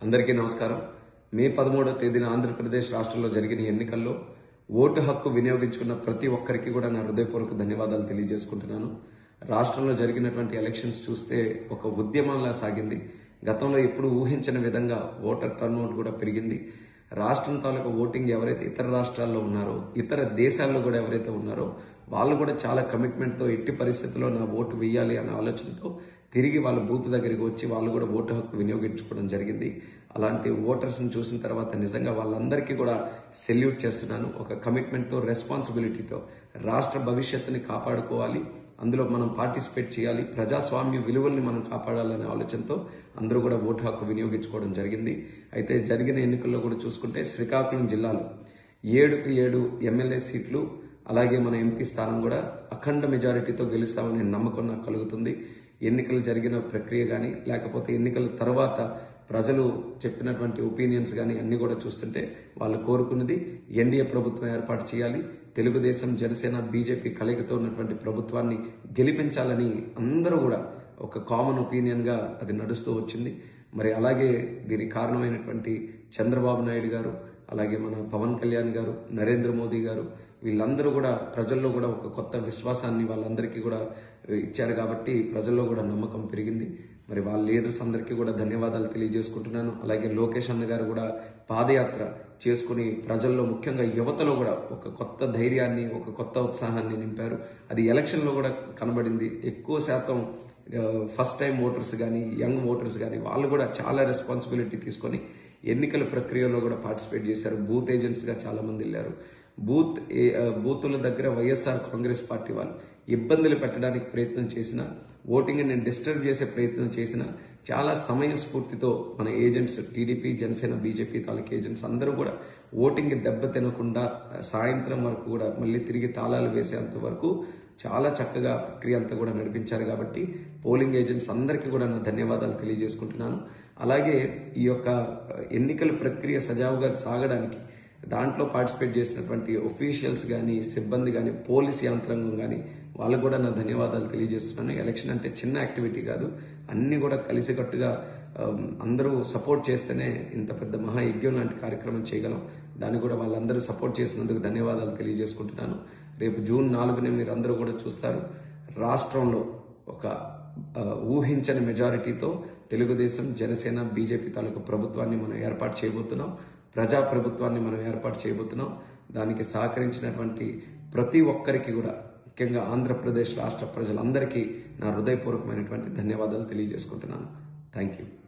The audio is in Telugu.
అందరికీ నమస్కారం. మే 13వ తేదీన ఆంధ్రప్రదేశ్ రాష్ట్రంలో జరిగిన ఎన్నికల్లో ఓటు హక్కు వినియోగించుకున్న ప్రతి ఒక్కరికి కూడా నా హృదయపూర్వక ధన్యవాదాలు తెలియజేసుకుంటున్నాను. రాష్ట్రంలో జరిగినటువంటి ఎలక్షన్స్ చూస్తే ఒక ఉద్యమంలా సాగింది. గతంలో ఎప్పుడు ఊహించిన విధంగా ఓటర్ టర్నౌట్ కూడా పెరిగింది. రాష్ట్రం తాలూకా ఓటింగ్ ఎవరైతే ఇతర రాష్ట్రాల్లో ఉన్నారో, ఇతర దేశాల్లో కూడా ఎవరైతే ఉన్నారో వాళ్ళు కూడా చాలా కమిట్మెంట్తో ఎట్టి పరిస్థితుల్లో నా ఓటు వేయాలి అనే ఆలోచనతో తిరిగి వాళ్ళ బూత్ దగ్గరికి వచ్చి వాళ్ళు కూడా ఓటు హక్కు వినియోగించుకోవడం జరిగింది. అలాంటి ఓటర్స్ని చూసిన తర్వాత నిజంగా వాళ్ళందరికీ కూడా సెల్యూట్ చేస్తున్నాను. ఒక కమిట్మెంట్తో, రెస్పాన్సిబిలిటీతో రాష్ట్ర భవిష్యత్తుని కాపాడుకోవాలి, అందులో మనం పార్టిసిపేట్ చేయాలి, ప్రజాస్వామ్య విలువల్ని మనం కాపాడాలనే ఆలోచనతో అందరూ కూడా ఓటు హక్కు వినియోగించుకోవడం జరిగింది. అయితే జరిగిన ఎన్నికల్లో కూడా చూసుకుంటే శ్రీకాకుళం జిల్లాలో 7కు 7 ఎమ్మెల్యే సీట్లు, అలాగే మన ఎంపీ స్థానం కూడా అఖండ మెజారిటీతో గెలుస్తామనే నమ్మకం నాకు కలుగుతుంది. ఎన్నికలు జరిగిన ప్రక్రియ కానీ, లేకపోతే ఎన్నికల తర్వాత ప్రజలు చెప్పినటువంటి ఒపీనియన్స్ కానీ అన్ని కూడా చూస్తుంటే వాళ్ళు కోరుకున్నది ఎన్డీఏ ప్రభుత్వం ఏర్పాటు చేయాలి, తెలుగుదేశం, జనసేన, బీజేపీ కలయికతో ఉన్నటువంటి ప్రభుత్వాన్ని గెలిపించాలని అందరూ కూడా ఒక కామన్ ఒపీనియన్గా అది నడుస్తూ వచ్చింది. మరి అలాగే దీనికి కారణమైనటువంటి చంద్రబాబు నాయుడు గారు, అలాగే మన పవన్ కళ్యాణ్ గారు, నరేంద్ర మోదీ గారు, వీళ్ళందరూ కూడా ప్రజల్లో కూడా ఒక కొత్త విశ్వాసాన్ని వాళ్ళందరికీ కూడా ఇచ్చారు. కాబట్టి ప్రజల్లో కూడా నమ్మకం పెరిగింది. మరి వాళ్ళ లీడర్స్ అందరికీ కూడా ధన్యవాదాలు తెలియజేసుకుంటున్నాను. అలాగే లోకేష్ అన్న గారు కూడా పాదయాత్ర చేసుకుని ప్రజల్లో, ముఖ్యంగా యువతలో కూడా ఒక కొత్త ధైర్యాన్ని, ఒక కొత్త ఉత్సాహాన్ని నింపారు. అది ఎలక్షన్లో కూడా కనబడింది. ఎక్కువ శాతం ఫస్ట్ టైం ఓటర్స్ కానీ, యంగ్ ఓటర్స్ కానీ వాళ్ళు కూడా చాలా రెస్పాన్సిబిలిటీ తీసుకొని ఎన్నికల ప్రక్రియలో కూడా పార్టిసిపేట్ చేశారు. బూత్ ఏజెంట్స్గా చాలా మంది వెళ్ళారు. బూతుల దగ్గర వైఎస్ఆర్ కాంగ్రెస్ పార్టీ వాళ్ళు ఇబ్బందులు పెట్టడానికి ప్రయత్నం చేసిన, ఓటింగ్ని డిస్టర్బ్ చేసే ప్రయత్నం చేసిన, చాలా సమయస్ఫూర్తితో మన ఏజెంట్స్, టీడీపీ, జనసేన, బీజేపీ తాలూకు ఏజెంట్స్ అందరూ కూడా ఓటింగ్ దెబ్బ తినకుండా సాయంత్రం వరకు కూడా మళ్ళీ తిరిగి తాళాలు వేసేంత వరకు చాలా చక్కగా ప్రక్రియ అంతా కూడా నడిపించారు. కాబట్టి పోలింగ్ ఏజెంట్స్ అందరికీ కూడా నా ధన్యవాదాలు తెలియజేసుకుంటున్నాను. అలాగే ఈ యొక్క ఎన్నికల ప్రక్రియ సజావుగా సాగడానికి దాంట్లో పార్టిసిపేట్ చేసినటువంటి ఒఫీషియల్స్ కానీ, సిబ్బంది కానీ, పోలీస్ యంత్రాంగం కానీ వాళ్ళకు కూడా నా ధన్యవాదాలు తెలియజేస్తున్నాను. ఎలక్షన్ అంటే చిన్న యాక్టివిటీ కాదు, అన్ని కూడా కలిసికట్టుగా అందరూ సపోర్ట్ చేస్తేనే ఇంత పెద్ద మహాయజ్ఞం లాంటి కార్యక్రమం చేయగలం. దాన్ని కూడా వాళ్ళందరూ సపోర్ట్ చేసినందుకు ధన్యవాదాలు తెలియజేసుకుంటున్నాను. రేపు జూన్ 4న మీరు అందరూ కూడా చూస్తారు. రాష్ట్రంలో ఒక ఊహించని మెజారిటీతో తెలుగుదేశం, జనసేన, బీజేపీ తాలూకు ప్రభుత్వాన్ని మనం ఏర్పాటు చేయబోతున్నాం. ప్రజా ప్రభుత్వాన్ని మనం ఏర్పాటు చేయబోతున్నాం. దానికి సహకరించినటువంటి ప్రతి ఒక్కరికి కూడా, ముఖ్యంగా ఆంధ్రప్రదేశ్ రాష్ట్ర ప్రజలందరికీ నా హృదయపూర్వకమైనటువంటి ధన్యవాదాలు తెలియజేసుకుంటున్నాను. Thank you.